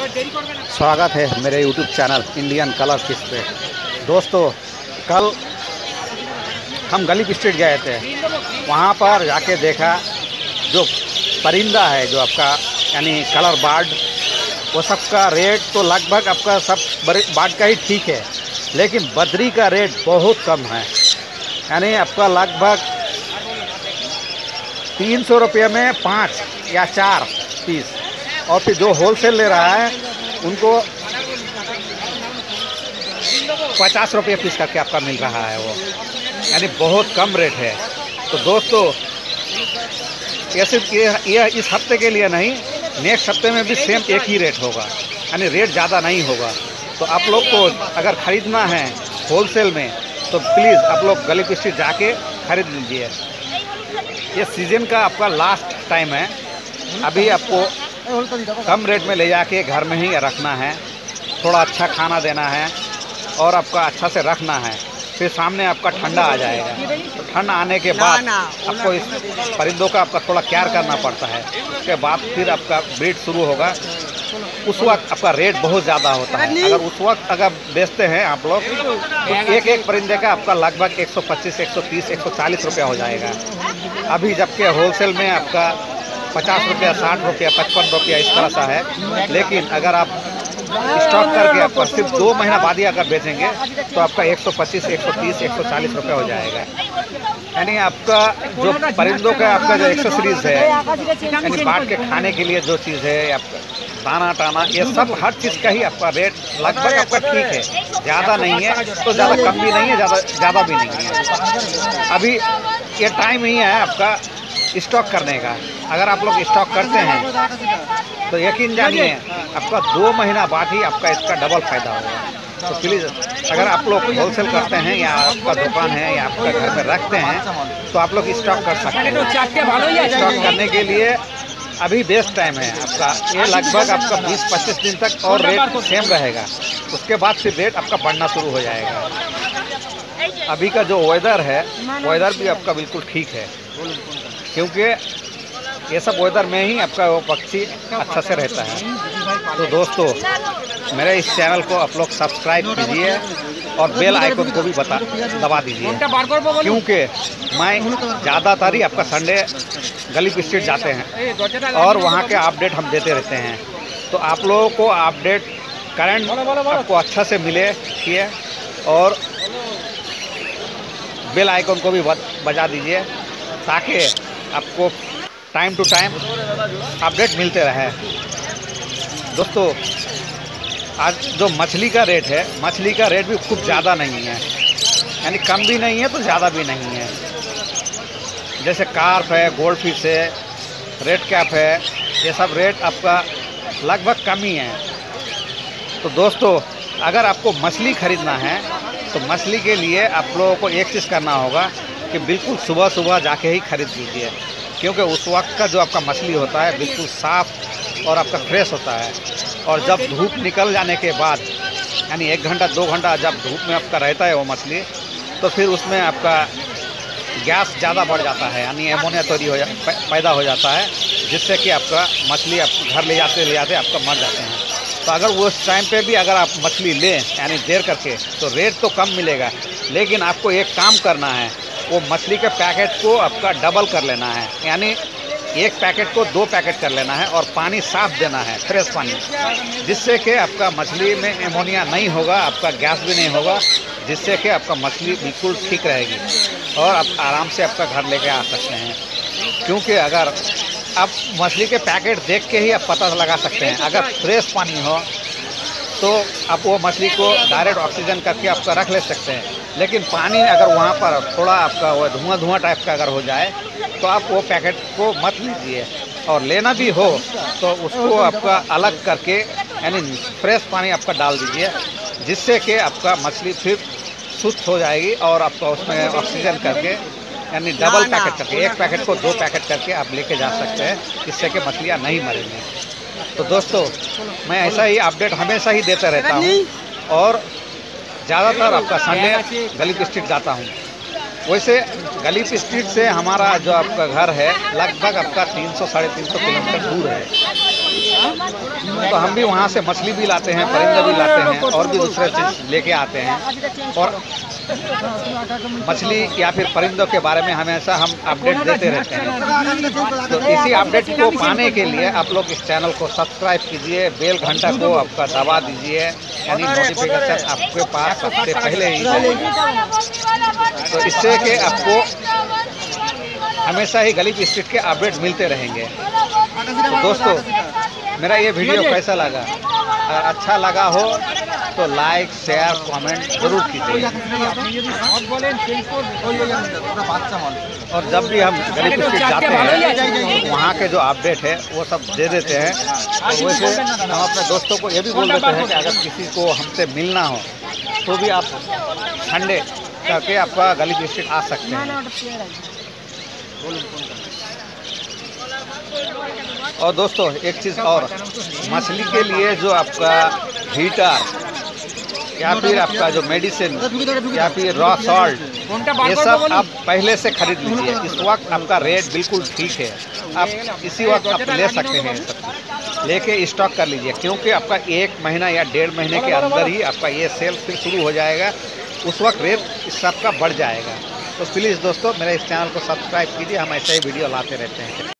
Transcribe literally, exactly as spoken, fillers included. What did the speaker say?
स्वागत है मेरे YouTube channel Indian colour fish पे। दोस्तों, कल हम गली स्ट्रीट गए थे, वहाँ पर जाके देखा जो परिंदा है जो आपका यानी कलर बर्ड, वो सब का रेट तो लगभग आपका सब बर्ड का ही ठीक है, लेकिन बदरी का रेट बहुत कम है। यानी आपका लगभग तीन सौ रुपये में पाँच या चार पीस, और फिर जो होलसेल ले रहा है उनको पचास रुपये पीस करके आपका मिल रहा है वो, यानी बहुत कम रेट है। तो दोस्तों, ये सिर्फ ये, ये इस हफ्ते के लिए नहीं, नेक्स्ट हफ्ते में भी सेम एक ही रेट होगा, यानी रेट ज़्यादा नहीं होगा। तो आप लोग को अगर ख़रीदना है होलसेल में तो प्लीज़ आप लोग गली स्ट्रीट जाके ख़रीद लीजिए। ये सीज़न का आपका लास्ट टाइम है, अभी आपको कम रेट में ले जाके घर में ही रखना है, थोड़ा अच्छा खाना देना है और आपका अच्छा से रखना है। फिर सामने आपका ठंडा आ जाएगा, तो ठंड आने के बाद आपको इस परिंदों का आपका थोड़ा केयर करना पड़ता है। उसके बाद फिर आपका ब्रीड शुरू होगा। उस वक्त आपका रेट बहुत ज़्यादा होता है। अगर उस वक्त अगर बेचते हैं आप लोग तो एक एक परिंदे का आपका लगभग एक सौ पच्चीस, एक सौ तीस, एक सौ चालीस रुपया हो जाएगा। अभी जबकि होलसेल में आपका पचास रुपया, साठ रुपया, पचपन रुपया इस तरह सा है। लेकिन अगर आप स्टॉक करके आपका सिर्फ दो महीना बाद ही अगर बेचेंगे तो आपका एक सौ पच्चीस, एक सौ तीस, एक सौ चालीस रुपया हो जाएगा। यानी आपका जो परिंदों का आपका जो एक्सेसरीज है, यानी बांट के खाने के लिए जो चीज़ है, आपका दाना टाना, ये सब हर चीज़ का ही आपका रेट लगभग आपका ठीक है, ज़्यादा नहीं है तो ज़्यादा कम भी नहीं है, ज़्यादा ज़्यादा भी नहीं है। अभी ये टाइम ही है आपका स्टॉक करने का। अगर आप लोग स्टॉक करते हैं तो यकीन जानिए आपका दो महीना बाद ही आपका इसका डबल फ़ायदा होगा। तो प्लीज़, अगर आप लोग होलसेल करते हैं या आपका दुकान है या आपका घर में रखते हैं तो आप लोग स्टॉक कर सकते हैं। स्टॉक करने के लिए अभी बेस्ट टाइम है आपका, ये लगभग आपका बीस पच्चीस दिन तक और रेट सेम रहेगा। उसके बाद फिर रेट आपका बढ़ना शुरू हो जाएगा। अभी का जो वेदर है, वेदर भी आपका बिल्कुल ठीक है, क्योंकि ये सब वेदर में ही आपका वो पक्षी अच्छा से रहता है। तो दोस्तों, मेरे इस चैनल को आप लोग सब्सक्राइब कीजिए और बेल आइकन को भी बता दबा दीजिए, क्योंकि मैं ज़्यादातर ही आपका संडे गली स्ट्रीट जाते हैं और वहाँ के अपडेट हम देते रहते हैं। तो आप लोगों को अपडेट करंट आपको अच्छा से मिले किए, और बेल आइकन को भी बजा दीजिए ताकि आपको टाइम टू टाइम अपडेट मिलते रहे। दोस्तों, आज जो मछली का रेट है, मछली का रेट भी खूब ज़्यादा नहीं है, यानी कम भी नहीं है तो ज़्यादा भी नहीं है। जैसे कार्प है, गोल्ड फिश है, रेड कैप है, ये सब रेट आपका लगभग कम ही है। तो दोस्तों, अगर आपको मछली ख़रीदना है तो मछली के लिए आप लोगों को एक चीज़ करना होगा कि बिल्कुल सुबह सुबह जाके ही ख़रीद लीजिए, क्योंकि उस वक्त का जो आपका मछली होता है बिल्कुल साफ़ और आपका फ्रेश होता है। और जब धूप निकल जाने के बाद, यानी एक घंटा दो घंटा जब धूप में आपका रहता है वो मछली, तो फिर उसमें आपका गैस ज़्यादा बढ़ जाता है, यानी एमोनिया तैयारी हो जा पैदा हो जाता है, जिससे कि आपका मछली आप घर ले जाते ले जाते आपका मर जाते हैं। तो अगर वो उस टाइम पे भी अगर आप मछली लें, यानी देर करके, तो रेट तो कम मिलेगा, लेकिन आपको एक काम करना है, वो मछली के पैकेट को आपका डबल कर लेना है, यानी एक पैकेट को दो पैकेट कर लेना है और पानी साफ देना है, फ्रेश पानी, जिससे कि आपका मछली में एमोनिया नहीं होगा, आपका गैस भी नहीं होगा, जिससे कि आपका मछली बिल्कुल ठीक रहेगी और आप आराम से आपका घर लेके आ सकते हैं। क्योंकि अगर आप मछली के पैकेट देख के ही आप पता लगा सकते हैं, अगर फ्रेश पानी हो तो आप वो मछली को डायरेक्ट ऑक्सीजन करके आपका रख ले सकते हैं। लेकिन पानी अगर वहाँ पर थोड़ा आपका वो धुआं धुआं टाइप का अगर हो जाए तो आप वो पैकेट को मत लीजिए, और लेना भी हो तो उसको आपका अलग करके यानी फ्रेश पानी आपका डाल दीजिए, जिससे कि आपका मछली फिर सुस्त हो जाएगी और आपका उसमें ऑक्सीजन करके यानी डबल पैकेट करके, एक पैकेट को दो पैकेट करके आप लेके जा सकते हैं, जिससे कि मछलियाँ नहीं मरेंगी। तो दोस्तों, मैं ऐसा ही अपडेट हमेशा ही देता रहता हूँ और ज़्यादातर आपका संडे गली स्ट्रीट जाता हूँ। वैसे गली स्ट्रीट से हमारा जो आपका घर है लगभग आपका तीन सौ साढ़े तीन सौ किलोमीटर दूर है। तो हम भी वहाँ से मछली भी लाते हैं, परिंदा भी लाते हैं और भी दूसरे चीज़ लेके आते हैं। और मछली या फिर परिंदों के बारे में हमेशा हम अपडेट देते रहते हैं। तो इसी अपडेट को पाने के लिए आप लोग इस चैनल को सब्सक्राइब कीजिए, बेल घंटा को आपका दबा दीजिए, यानी नोटिफिकेशन आपके पास सबसे पहले ही जाएगा। तो इससे कि आपको हमेशा ही गलीब स्ट्रीट के अपडेट मिलते रहेंगे। तो दोस्तों, मेरा ये वीडियो कैसा लगा? अगर अच्छा लगा हो तो लाइक, शेयर, कमेंट जरूर कीजिए। और जब भी हम गलीब स्ट्रीट जाते हैं तो वहाँ के जो अपडेट है वो सब दे देते हैं। तो वैसे हम अपने दोस्तों को ये भी बोल देते हैं कि अगर किसी को हमसे मिलना हो तो भी आप संडे करके आपका गलीब स्ट्रीट आ सकते हैं। और दोस्तों, एक चीज़ और, मछली के लिए जो आपका हीटर या फिर आपका जो मेडिसिन या फिर रॉ सॉल्ट, ये सब आप पहले से खरीद लीजिए। इस वक्त आपका रेट बिल्कुल ठीक है, आप इसी वक्त आप ले सकते हैं। सब लेके स्टॉक कर लीजिए, क्योंकि आपका एक महीना या डेढ़ महीने के अंदर ही आपका ये सेल फिर शुरू हो जाएगा। उस वक्त रेट इस सब का बढ़ जाएगा। तो प्लीज़ दोस्तों, मेरे इस चैनल को सब्सक्राइब कीजिए, हम ऐसे ही वीडियो लाते रहते हैं।